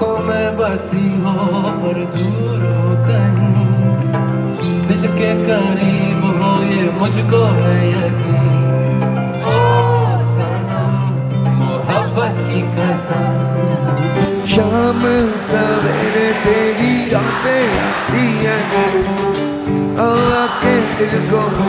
आंखों में बसी हो पर दूर हो कहीं, दिल के करीब हो ये मुझको है यकीन। ओ सनम मोहब्बत की कसम। शाम सवेरे तेरी यादें आती हैं, आके दिल को